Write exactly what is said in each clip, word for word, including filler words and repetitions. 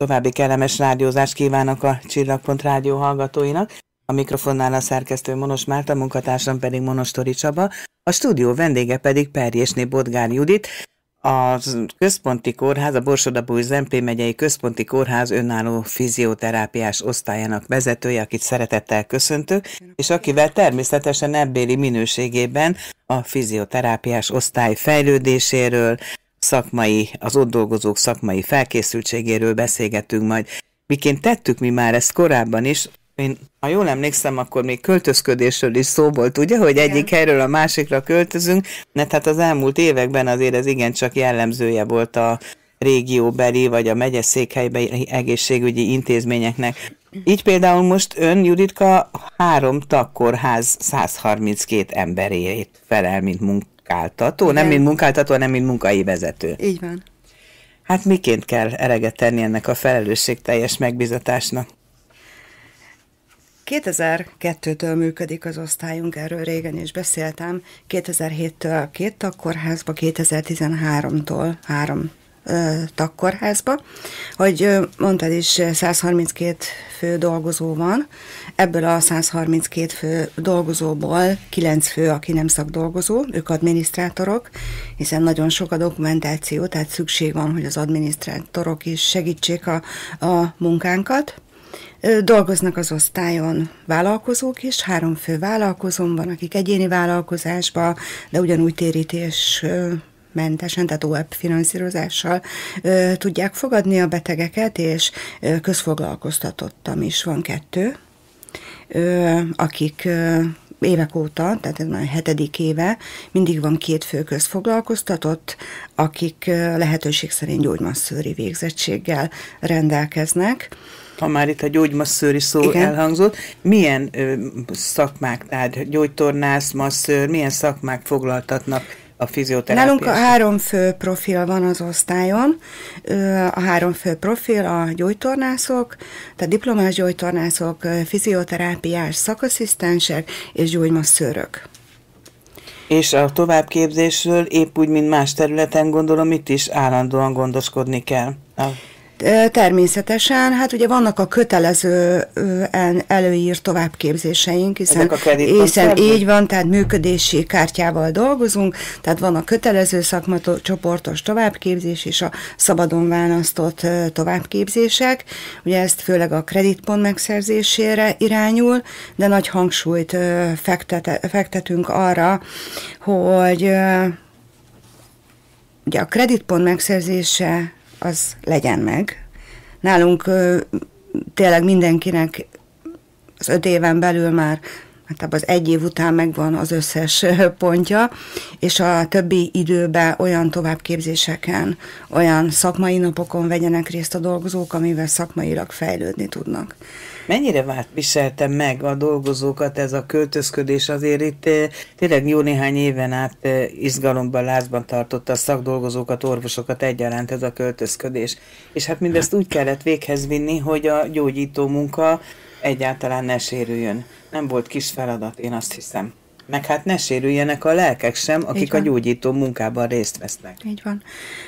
További kellemes rádiózást kívánok a Csillagpont Rádió hallgatóinak. A mikrofonnál a szerkesztő Monos Márta, munkatársam pedig Monostori Csaba, a stúdió vendége pedig Perjesné Bodgár Judit, a Központi Kórház, a Borsod-Abaúj-Zemplén megyei Központi Kórház önálló fizioterápiás osztályának vezetője, akit szeretettel köszöntök, és akivel természetesen ebbéli minőségében a fizioterápiás osztály fejlődéséről, szakmai, az ott dolgozók szakmai felkészültségéről beszélgetünk majd. Miként tettük mi már ezt korábban is, én, ha jól emlékszem, akkor még költözködésről is szó volt, ugye, hogy egyik Igen. helyről a másikra költözünk, mert hát az elmúlt években azért ez igencsak jellemzője volt a régióbeli vagy a megyeszékhelyben egészségügyi intézményeknek. Így például most ön, Juditka, három tagkórház száz harminckét emberéért felel, mint munkáltató, Igen. nem mint munkáltató, hanem mint munkai vezető. Így van. Hát miként kell eleget tenni ennek a felelősségteljes megbízatásnak? kétezer-kettőtől működik az osztályunk, erről régen is beszéltem, kétezer-héttől két tagkórházba, kétezer-tizenháromtól három ö, tagkórházba. Hogy ö, mondtad is, száz harminckét fő dolgozó van, ebből a száz harminckét fő dolgozóból kilenc fő, aki nem szakdolgozó, ők adminisztrátorok, hiszen nagyon sok a dokumentáció, tehát szükség van, hogy az adminisztrátorok is segítsék a, a munkánkat. Dolgoznak az osztályon vállalkozók is, három fő vállalkozón van, akik egyéni vállalkozásba, de ugyanúgy térítés mentesen, tehát o e pé finanszírozással ö, tudják fogadni a betegeket, és ö, közfoglalkoztatottam is van kettő, ö, akik ö, évek óta, tehát ez már a hetedik éve, mindig van két fő közfoglalkoztatott, akik ö, lehetőség szerint gyógymasszőri végzettséggel rendelkeznek. Ha már itt a gyógymasszőri szó Igen. elhangzott, milyen ö, szakmák, tehát gyógytornász, masszőr, milyen szakmák foglaltatnak a fizioterápiás? Nálunk a három fő profil van az osztályon. A három fő profil a gyógytornászok, tehát diplomás gyógytornászok, fizioterápiás szakasszisztensek és gyógymasszőrök. És a továbbképzésről épp úgy, mint más területen, gondolom, itt is állandóan gondoskodni kell. A Természetesen, hát ugye vannak a kötelező előírt továbbképzéseink, hiszen, hiszen így van, tehát működési kártyával dolgozunk, tehát van a kötelező szakmacsoportos továbbképzés és a szabadon választott továbbképzések. Ugye ezt főleg a kreditpont megszerzésére irányul, de nagy hangsúlyt fektet, fektetünk arra, hogy ugye a kreditpont megszerzése az legyen meg. Nálunk ö, tényleg mindenkinek az öt éven belül már, hát az egy év után megvan az összes pontja, és a többi időben olyan továbbképzéseken, olyan szakmai napokon vegyenek részt a dolgozók, amivel szakmailag fejlődni tudnak. Mennyire vált viselte meg a dolgozókat ez a költözködés? Azért itt tényleg jó néhány éven át izgalomban, lázban tartotta a szakdolgozókat, orvosokat egyaránt ez a költözködés. És hát mindezt úgy kellett véghez vinni, hogy a gyógyító munka egyáltalán ne sérüljön. Nem volt kis feladat, én azt hiszem. Meg hát ne sérüljenek a lelkek sem, akik a gyógyító munkában részt vesznek. Így van.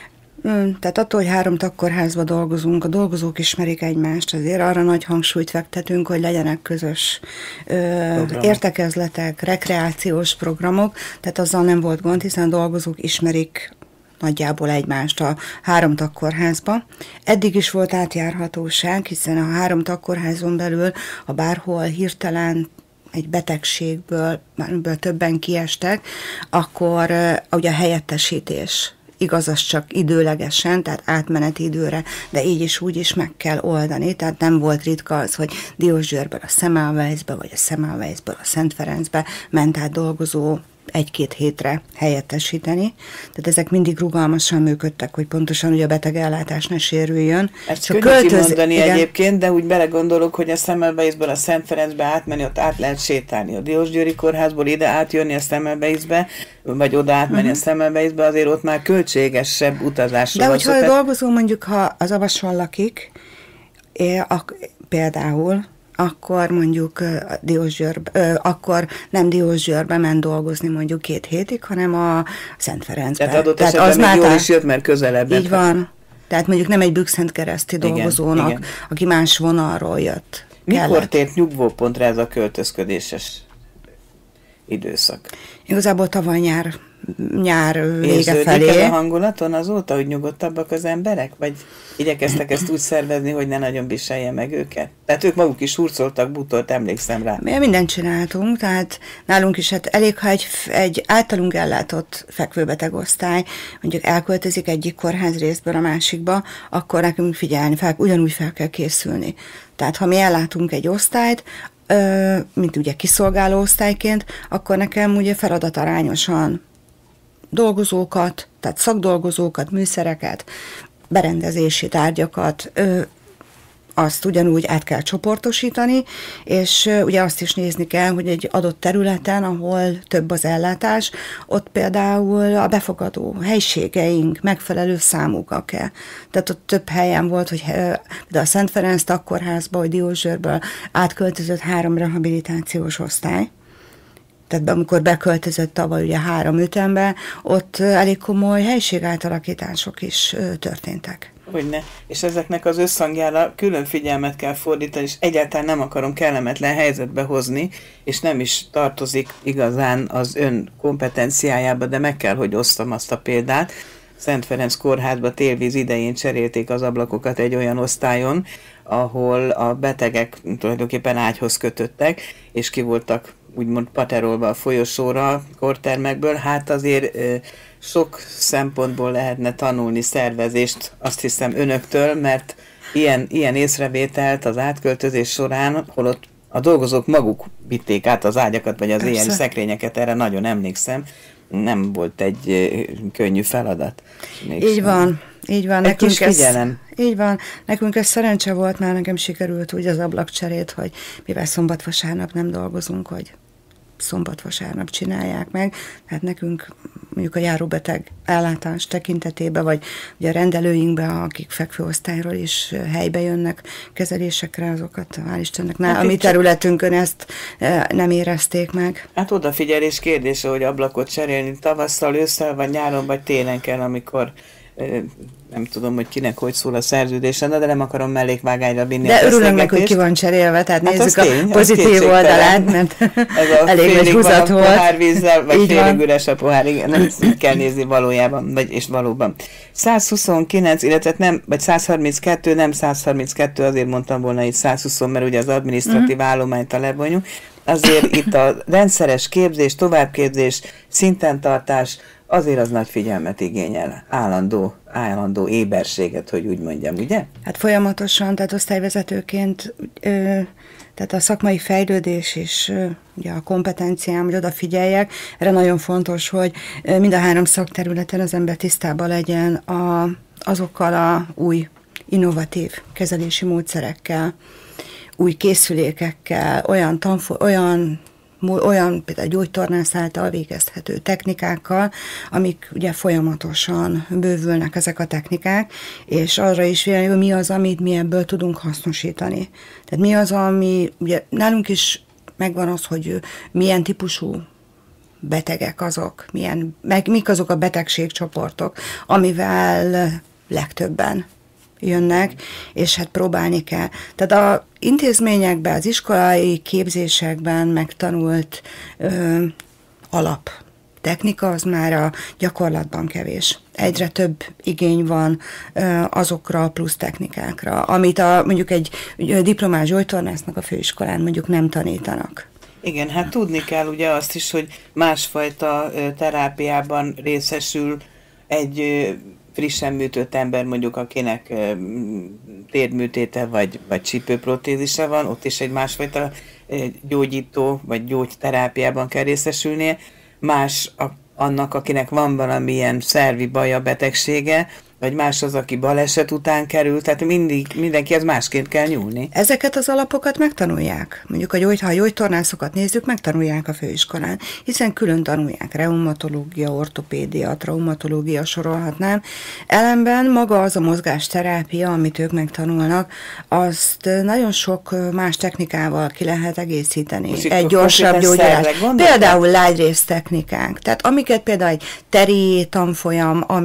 Tehát attól, hogy három tagkórházban dolgozunk, a dolgozók ismerik egymást, azért arra nagy hangsúlyt fektetünk, hogy legyenek közös ö, értekezletek, rekreációs programok, tehát azzal nem volt gond, hiszen a dolgozók ismerik nagyjából egymást a három tagkórházba. Eddig is volt átjárhatóság, hiszen a három tagkórházon belül, ha bárhol hirtelen egy betegségből, bár többen kiestek, akkor ugye a helyettesítés, igaz, az csak időlegesen, tehát átmeneti időre, de így is úgy is meg kell oldani, tehát nem volt ritka az, hogy Diósgyőrből a Semmelweisbe, vagy a Semmelweisből a Szent Ferencbe ment át dolgozó egy-két hétre helyettesíteni. Tehát ezek mindig rugalmasan működtek, hogy pontosan ugye a betegellátás ne sérüljön. Ezt könnyű költöz... kimondani igen. egyébként, de úgy belegondolok, hogy a Semmelweisből a Szent Ferencbe átmenni, ott át lehet sétálni. A Diósgyőri kórházból ide átjönni a Semmelweisbe, vagy oda átmenni uh-huh. a Semmelweisbe, azért ott már költségesebb utazásra de van. De hogyha a dolgozó mondjuk, ha az Avason lakik, é, ak- például, akkor mondjuk Diósgyőrbe, akkor nem Diósgyőrbe ment dolgozni mondjuk két hétig, hanem a Szent Ferencbe. Tehát adott Tehát esetben az még jól is jött, mert közelebb. Így van. Tehát mondjuk nem egy Bükszentkereszti dolgozónak, igen. aki más vonalról jött. Mikor kellett. tért nyugvópontra ez a költözködéses időszak? Igazából tavaly nyár, nyár vége Érződik felé. ez a hangulaton azóta, hogy nyugodtabbak az emberek? Vagy igyekeztek ezt úgy szervezni, hogy ne nagyon viselje meg őket? Tehát ők maguk is hurcoltak, butolt, emlékszem rá. Mi mindent csináltunk, tehát nálunk is hát elég, ha egy, egy általunk ellátott fekvőbetegosztály mondjuk elköltözik egyik kórház részből a másikba, akkor nekünk figyelni fel, ugyanúgy fel kell készülni. Tehát ha mi ellátunk egy osztályt, mint ugye kiszolgáló osztályként, akkor nekem ugye feladatarányosan dolgozókat, tehát szakdolgozókat, műszereket, berendezési tárgyakat, azt ugyanúgy át kell csoportosítani, és ugye azt is nézni kell, hogy egy adott területen, ahol több az ellátás, ott például a befogadó helyiségeink megfelelő számúkkal kell. Tehát ott több helyen volt, hogy de a Szent Ferenc Tagkórházba, vagy Diósgyőrből átköltözött három rehabilitációs osztály. Tehát amikor beköltözött tavaly ugye három ütembe, ott elég komoly helyiségátalakítások is történtek. Hogyne. És ezeknek az összhangjára külön figyelmet kell fordítani, és egyáltalán nem akarom kellemetlen helyzetbe hozni, és nem is tartozik igazán az ön kompetenciájába, de meg kell, hogy osztam azt a példát. Szent Ferenc kórházba télvíz idején cserélték az ablakokat egy olyan osztályon, ahol a betegek tulajdonképpen ágyhoz kötöttek, és ki voltak úgymond paterolva a folyosóra kortermekből. Hát azért ö, sok szempontból lehetne tanulni szervezést, azt hiszem önöktől, mert ilyen, ilyen észrevételt az átköltözés során, holott a dolgozók maguk vitték át az ágyakat, vagy az Persze. éjjeli szekrényeket, erre nagyon emlékszem, nem volt egy ö, könnyű feladat. Mégsem. Így van, így van. Egy Nekünk kis ez, figyelem. így van. Nekünk ez szerencse volt, már nekem sikerült úgy az ablakcserét, hogy mivel szombat-vasárnap nem dolgozunk, hogy szombat-vasárnap csinálják meg, tehát nekünk mondjuk a járóbeteg ellátás tekintetében, vagy ugye a rendelőinkbe, akik fekvőosztályról is helybe jönnek kezelésekre, azokat hál' Istennek, hát a mi területünkön ezt nem érezték meg. Hát odafigyelés kérdése, hogy ablakot cserélni tavasszal, ősszel, vagy nyáron, vagy télen kell, amikor nem tudom, hogy kinek hogy szól a szerződésen, de nem akarom mellékvágányra vinni. De örülök meg, hogy ki van cserélve, tehát hát nézzük a tény, pozitív oldalát, mert ez a elég nagy húzat volt. Pohár vízzel, vagy félig üres a pohár, igen, nem kell nézni valójában, vagy és valóban. száz huszonkilenc, illetve nem, vagy száz harminckettő, nem száz harminckettő, azért mondtam volna itt száz húsz, mert ugye az adminisztratív uh-huh. állományt a lebonyunk. Azért itt a rendszeres képzés, továbbképzés, szintentartás, azért az nagy figyelmet igényel, állandó, állandó éberséget, hogy úgy mondjam, ugye? Hát folyamatosan, tehát osztályvezetőként, ö, tehát a szakmai fejlődés és ö, ugye a kompetenciám, hogy odafigyeljek, erre nagyon fontos, hogy ö, mind a három szakterületen az ember tisztában legyen a, azokkal a új innovatív kezelési módszerekkel, új készülékekkel, olyan, tanfo- olyan olyan például gyógytornász által végezhető technikákkal, amik ugye folyamatosan bővülnek ezek a technikák, és arra is figyelni, hogy mi az, amit mi ebből tudunk hasznosítani. Tehát mi az, ami, ugye nálunk is megvan az, hogy milyen típusú betegek azok, milyen, meg mik azok a betegségcsoportok, amivel legtöbben jönnek, és hát próbálni kell. Tehát az intézményekben, az iskolai képzésekben megtanult ö, alap technika, az már a gyakorlatban kevés. Egyre több igény van ö, azokra a plusz technikákra, amit a, mondjuk egy diplomás gyógytornásznak a főiskolán mondjuk nem tanítanak. Igen, hát tudni kell ugye azt is, hogy másfajta ö, terápiában részesül egy ö, frissen műtött ember, mondjuk akinek uh, térműtéte vagy, vagy csípőprotézise van, ott is egy másfajta uh, gyógyító vagy gyógyterápiában kell részesülnie. Más a, annak, akinek van valamilyen szervi baja, betegsége, vagy más az, aki baleset után kerül, tehát mindig, mindenkihez másként kell nyúlni. Ezeket az alapokat megtanulják. Mondjuk, a gyógy, ha a gyógytornászokat nézzük, megtanulják a főiskolán, hiszen külön tanulják reumatológia, ortopédia, traumatológia, sorolhatnám. Ellenben maga az a mozgásterápia, amit ők megtanulnak, azt nagyon sok más technikával ki lehet egészíteni. Most egy gyorsabb gyógyulás. Például lágyrész technikánk. Tehát amiket például egy teri tanfolyam, ami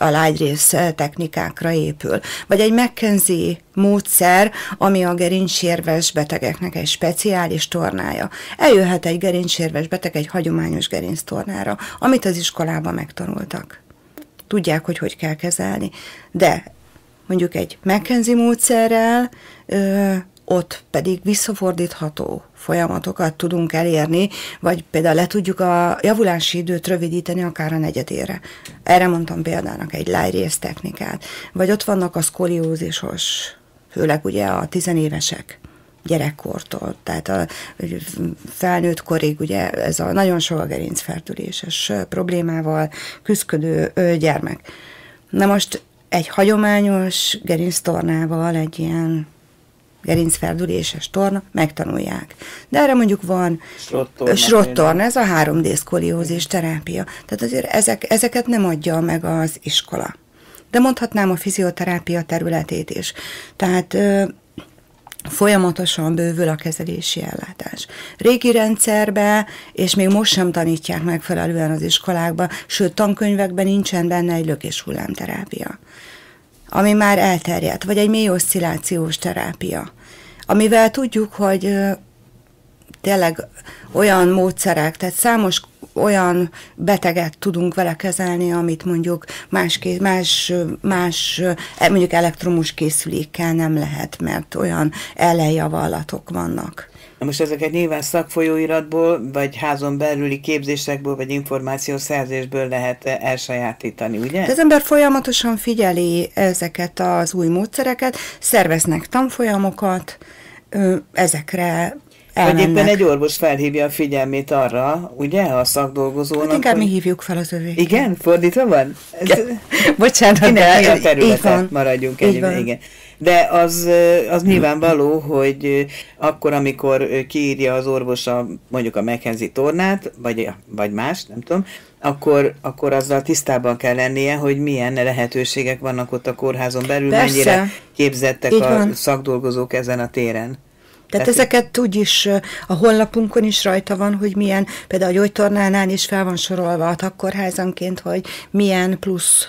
a lágyrész technikákra épül. Vagy egy McKenzie módszer, ami a gerincsérves betegeknek egy speciális tornája. Eljöhet egy gerincsérves beteg egy hagyományos gerinctornára, amit az iskolában megtanultak. Tudják, hogy hogy kell kezelni. De mondjuk egy McKenzie módszerrel ö, ott pedig visszafordítható folyamatokat tudunk elérni, vagy például le tudjuk a javulási időt rövidíteni akár a negyedére. Erre mondtam példának egy lágyrész technikát. Vagy ott vannak a szkoliózisos, főleg ugye a tizenévesek gyerekkortól, tehát a felnőtt korig ugye ez a nagyon sok a gerincfertőléses problémával küzdködő gyermek. Na most egy hagyományos gerinctornával, egy ilyen gerincfeldüléses torna, megtanulják. De erre mondjuk van srottorna, ez a három dé szkoliózis terápia. Tehát azért ezek, ezeket nem adja meg az iskola. De mondhatnám a fizioterápia területét is. Tehát ö, folyamatosan bővül a kezelési ellátás. Régi rendszerben, és még most sem tanítják megfelelően az iskolákban, sőt tankönyvekben nincsen benne egy lökés hullámterápia, ami már elterjedt, vagy egy mély oszcillációs terápia, amivel tudjuk, hogy ö, tényleg olyan módszerek, tehát számos olyan beteget tudunk vele kezelni, amit mondjuk más, más, más mondjuk elektromos készülékkel nem lehet, mert olyan ellenjavallatok vannak. Na most ezeket nyilván szakfolyóiratból, vagy házon belüli képzésekből, vagy információszerzésből lehet elsajátítani, ugye? De az ember folyamatosan figyeli ezeket az új módszereket, szerveznek tanfolyamokat, ezekre elmennek. Vagy éppen egy orvos felhívja a figyelmét arra, ugye, a szakdolgozónak. Hát inkább hogy... mi hívjuk fel az övéket. Igen? Fordítva van? Ez... Bocsánat, de a területet maradjunk egyébként. Igen. De az, az nyilvánvaló, hogy akkor, amikor kiírja az orvos a, mondjuk a McKenzie tornát, vagy, vagy más, nem tudom, akkor, akkor azzal tisztában kell lennie, hogy milyen lehetőségek vannak ott a kórházon belül, persze, mennyire képzettek így a van. Szakdolgozók ezen a téren. Tehát ezeket úgyis a honlapunkon is rajta van, hogy milyen, például a gyógytornánál is fel van sorolva a tagkórházanként, hogy milyen plusz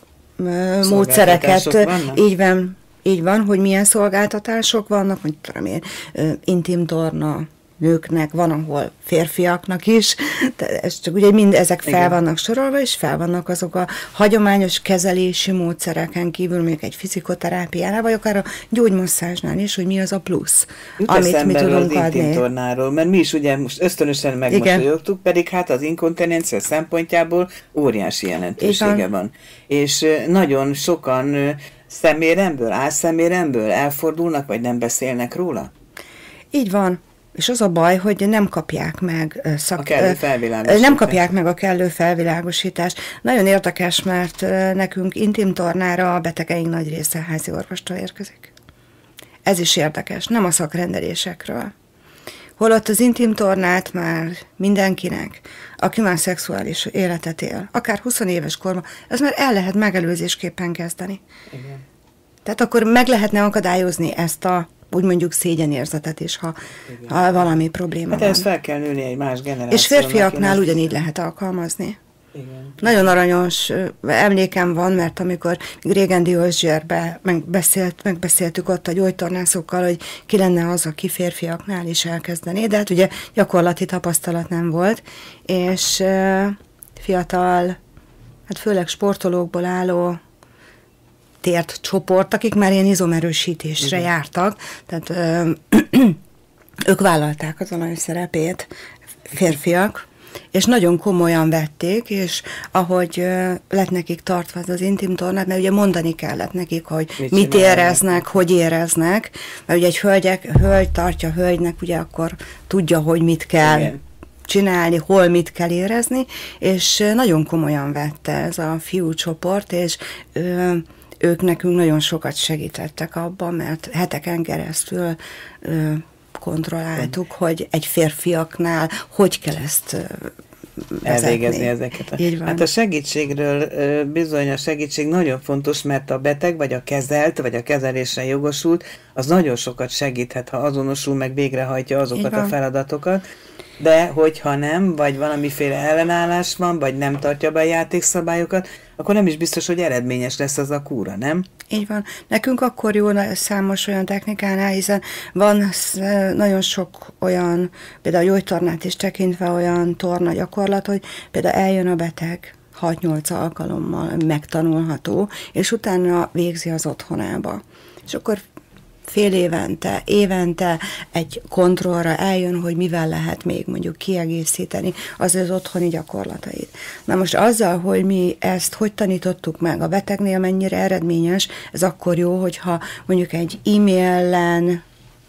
módszereket, így van, így van, hogy milyen szolgáltatások vannak, hogy tudom én, intim torna nőknek, van, ahol férfiaknak is, ez csak ugye mind ezek fel igen. vannak sorolva, és fel vannak azok a hagyományos kezelési módszereken kívül, még egy fizikoterápiánál, vagy akár a gyógymasszázsnál is, hogy mi az a plusz, jut amit mi tudunk az adni. Intimtornáról, mert mi is ugye most ösztönösen megmosolyogtuk, pedig hát az inkontinencia szempontjából óriási jelentősége igen. van. És nagyon sokan szeméremből, álszeméremből elfordulnak, vagy nem beszélnek róla? Így van. És az a baj, hogy nem kapják meg szak... a kellő felvilágosítást. Nem kapják meg a kellő felvilágosítást. Nagyon érdekes, mert nekünk intimtornára a betegeink nagy része házi orvostól érkezik. Ez is érdekes, nem a szakrendelésekről. Holott az intimtornát már mindenkinek, aki már szexuális életet él, akár húsz éves korban, az már el lehet megelőzésképpen kezdeni. Igen. Tehát akkor meg lehetne akadályozni ezt a úgy mondjuk szégyenérzetet is, ha, ha valami probléma hát van. Hát ezt fel kell nőni egy más generációnak. És férfiaknál ugyanígy lehet alkalmazni. Igen. Nagyon aranyos emlékem van, mert amikor régen Diósgyőrbe megbeszélt, megbeszéltük ott a gyógytornászokkal, hogy ki lenne az, aki férfiaknál is elkezdené, de hát ugye gyakorlati tapasztalat nem volt, és uh, fiatal, hát főleg sportolókból álló tért csoport, akik már ilyen izomerősítésre igen. jártak, tehát ö, ők vállalták az alany szerepét, férfiak, és nagyon komolyan vették, és ahogy ö, lett nekik tartva az intimtornát, mert ugye mondani kellett nekik, hogy mit, mit éreznek, hogy éreznek, mert ugye egy hölgyek, hölgy tartja hölgynek, ugye akkor tudja, hogy mit kell igen. csinálni, hol mit kell érezni, és nagyon komolyan vette ez a fiú csoport, és ö, ők nekünk nagyon sokat segítettek abban, mert heteken keresztül ö, kontrolláltuk, hogy egy férfiaknál hogy kell ezt ö, elvégezni ezeket. A... Hát a segítségről bizony a segítség nagyon fontos, mert a beteg, vagy a kezelt, vagy a kezelésre jogosult, az nagyon sokat segíthet, ha azonosul, meg végrehajtja azokat a feladatokat. de hogyha nem, vagy valamiféle ellenállás van, vagy nem tartja be a játékszabályokat, akkor nem is biztos, hogy eredményes lesz az a kúra, nem? Így van. Nekünk akkor jó számos olyan technikánál, hiszen van nagyon sok olyan, például a gyógytornát is tekintve olyan torna gyakorlat, hogy például eljön a beteg hat-nyolc alkalommal, megtanulható, és utána végzi az otthonába. És akkor fél évente, évente egy kontrollra eljön, hogy mivel lehet még mondjuk kiegészíteni az az otthoni gyakorlatait. Na most azzal, hogy mi ezt hogy tanítottuk meg, a betegnél mennyire eredményes, ez akkor jó, hogyha mondjuk egy e-mailen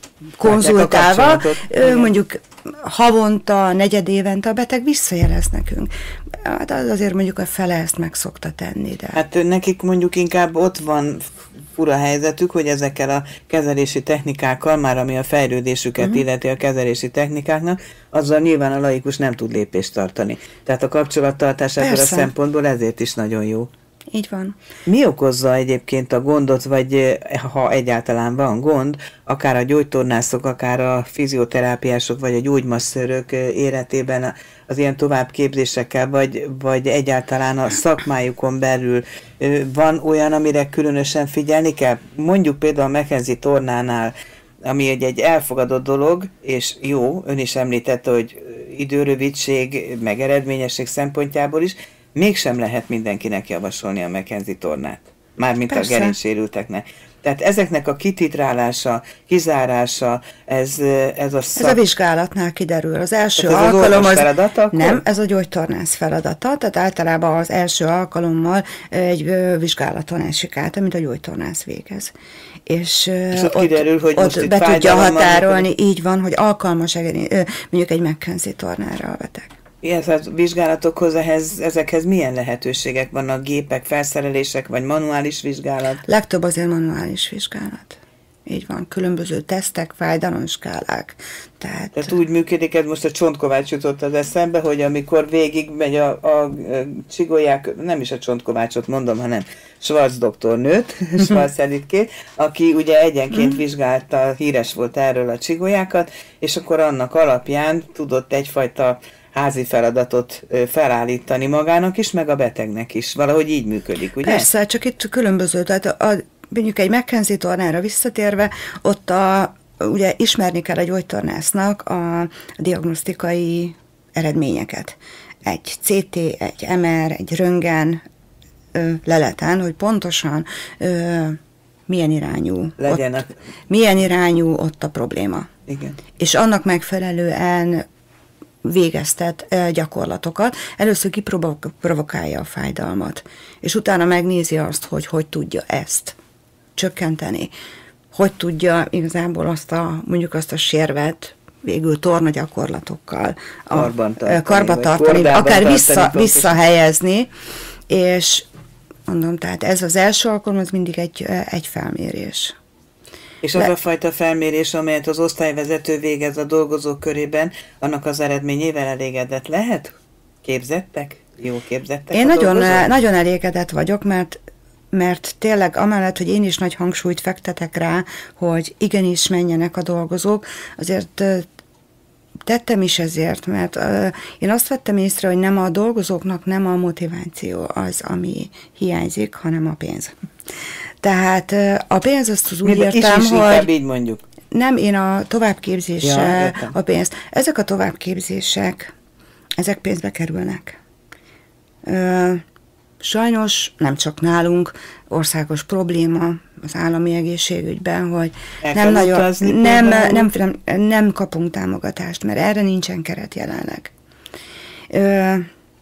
konzultálva, mondjuk havonta, negyed évente a beteg visszajelez nekünk. Hát az azért mondjuk a fele ezt meg szokta tenni. De... Hát nekik mondjuk inkább ott van fura helyzetük, hogy ezekkel a kezelési technikákkal, már ami a fejlődésüket uh-huh. illeti a kezelési technikáknak, azzal nyilván a laikus nem tud lépést tartani. Tehát a kapcsolattartás ebből a szempontból ezért is nagyon jó. Így van. Mi okozza egyébként a gondot, vagy ha egyáltalán van gond, akár a gyógytornászok, akár a fizioterápiások, vagy a gyógymasszörök életében az ilyen továbbképzésekkel, vagy, vagy egyáltalán a szakmájukon belül van olyan, amire különösen figyelni kell? Mondjuk például a McKenzie tornánál, ami egy, egy elfogadott dolog, és jó, ön is említette, hogy időrövidség, meg eredményesség szempontjából is, mégsem lehet mindenkinek javasolni a McKenzie tornát. Mármint Persze. a gerincsérülteknek. Tehát ezeknek a kititrálása, kizárása, ez, ez a szak... Ez a vizsgálatnál kiderül. Az első ez alkalom az... feladata, akkor? Nem, ez a gyógytornász feladata, tehát általában az első alkalommal egy vizsgálaton esik át, amit a gyógytornász végez. És, és ott, ott kiderül, hogy ott most be tudja határolni, van, így van, hogy alkalmas mondjuk egy McKenzie tornára a beteg. Ilyen vizsgálatokhoz, ehhez, ezekhez milyen lehetőségek vannak? Gépek, felszerelések, vagy manuális vizsgálat? Legtöbb azért manuális vizsgálat. Így van, különböző tesztek, fájdalomskálák. Tehát... Tehát úgy működik, ez most a Csontkovács jutott az eszembe, hogy amikor végig megy a, a, a csigolyák, nem is a Csontkovácsot mondom, hanem Schwarz doktornőt, Schwarz Editkét, aki ugye egyenként vizsgálta, híres volt erről a csigolyákat, és akkor annak alapján tudott egyfajta házi feladatot felállítani magának is, meg a betegnek is. Valahogy így működik, ugye? Persze, csak itt különböző. Tehát a, mondjuk egy McKenzie tornára visszatérve, ott a, ugye ismerni kell a gyógytornásznak a, a diagnosztikai eredményeket. Egy cé té, egy em er, egy röntgen ö, leleten, hogy pontosan ö, milyen irányú legyen ott, milyen irányú ott a probléma. Igen. És annak megfelelően végeztet gyakorlatokat. Először kiprovokálja a fájdalmat, és utána megnézi azt, hogy hogy tudja ezt csökkenteni, hogy tudja igazából azt a, mondjuk azt a sérvet végül torna gyakorlatokkal karban tartani, karba tartani akár vissza, visszahelyezni, és mondom, tehát ez az első alkalom, az mindig egy, egy felmérés. És az De... a fajta felmérés, amelyet az osztályvezető végez a dolgozók körében, annak az eredményével elégedett lehet? Képzettek? Jó képzettek? Én nagyon, nagyon elégedett vagyok, mert, mert tényleg amellett, hogy én is nagy hangsúlyt fektetek rá, hogy igenis menjenek a dolgozók, azért tettem is ezért, mert uh, én azt vettem észre, hogy nem a dolgozóknak nem a motiváció az, ami hiányzik, hanem a pénz. Tehát uh, a pénz azt az úgy értem, is, is hogy... így mondjuk. Nem, én a továbbképzéssel ja, a pénzt. Ezek a továbbképzések, ezek pénzbe kerülnek. Uh, sajnos nem csak nálunk országos probléma az állami egészségügyben, hogy nem, nagyon, nem, nem, nem, nem kapunk támogatást, mert erre nincsen keret jelenleg. Ö,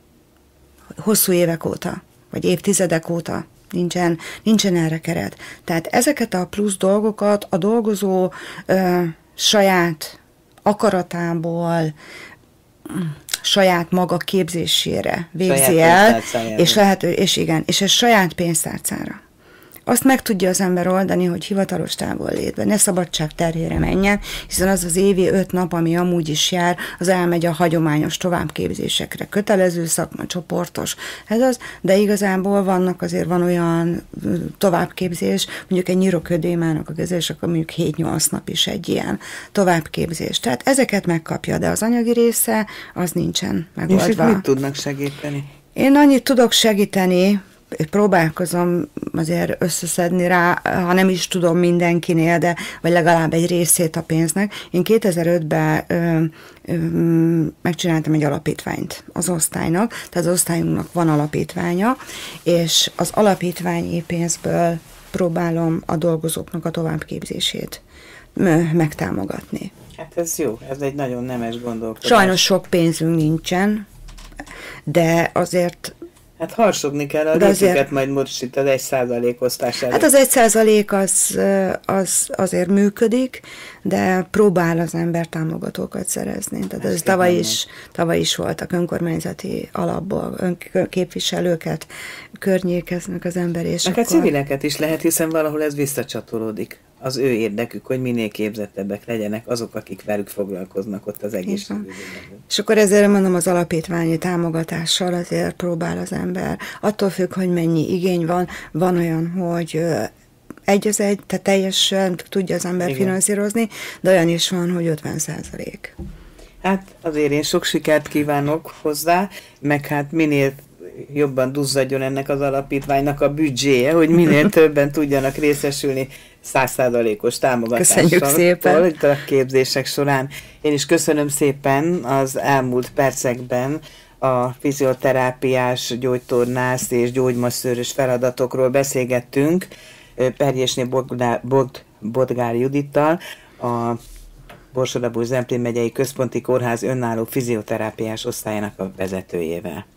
hosszú évek óta, vagy évtizedek óta nincsen, nincsen erre keret. Tehát ezeket a plusz dolgokat a dolgozó ö, saját akaratából, saját maga képzésére végzi saját el, és lehet, és igen, és ez saját pénztárcára. azt meg tudja az ember oldani, hogy hivatalos távollétben ne szabadság terhére menjen, hiszen az az évi öt nap, ami amúgy is jár, az elmegy a hagyományos továbbképzésekre, kötelező szakma, csoportos, ez az, de igazából vannak azért van olyan továbbképzés, mondjuk egy nyiroködémának a kezelés, akkor mondjuk hét-nyolc nap is egy ilyen továbbképzés. Tehát ezeket megkapja, de az anyagi része az nincsen megoldva. És itt mit tudnak segíteni? Én annyit tudok segíteni, próbálkozom azért összeszedni rá, ha nem is tudom mindenkinél, de vagy legalább egy részét a pénznek. Én kétezer-ötben ö, ö, megcsináltam egy alapítványt az osztálynak, tehát az osztályunknak van alapítványa, és az alapítványi pénzből próbálom a dolgozóknak a továbbképzését megtámogatni. Hát ez jó, ez egy nagyon nemes gondolkodás. Sajnos sok pénzünk nincsen, de azért... Hát harsogni kell a részüket majd most itt az egy százalék osztás előtt. Hát az egy százalék az, az azért működik, de próbál az ember támogatókat szerezni. Tehát ez tavaly is, tavaly is voltak önkormányzati alapból, önképviselőket környékeznek az ember, és meg akkor... hát civileket is lehet, hiszen valahol ez visszacsatolódik. Az ő érdekük, hogy minél képzettebbek legyenek azok, akik velük foglalkoznak ott az egészségügyben. És akkor ezért mondom, az alapítványi támogatással azért próbál az ember. Attól függ, hogy mennyi igény van. Van olyan, hogy egy az egy, tehát teljesen tudja az ember Igen. finanszírozni, de olyan is van, hogy ötven százalék. Hát azért én sok sikert kívánok hozzá, meg hát minél jobban duzzadjon ennek az alapítványnak a büdzséje, hogy minél többen tudjanak részesülni száz százalékos támogatással itt a képzések során. Én is köszönöm szépen az elmúlt percekben a fizioterápiás, gyógytornász és gyógymasszőrös feladatokról beszélgettünk Perjesné Bodgár, Bodgár Judittal, a Borsod-Abaúj-Zemplén megyei központi kórház önálló fizioterápiás osztályának a vezetőjével.